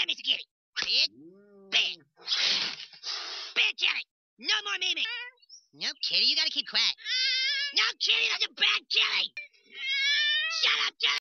Bad, Mr. Kitty. Bad. Bad. Bad, Kitty. No more miming. No, Kitty, you gotta keep quiet. No, Kitty, that's a bad Kitty. Shut up, Kitty.